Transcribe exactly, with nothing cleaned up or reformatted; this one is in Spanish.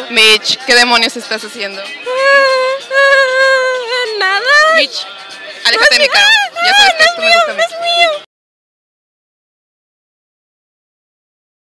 Mitch, ¿qué demonios estás haciendo? Nada. Mitch, aléjate de mi cara. Ya sabes que esto me gusta a mí.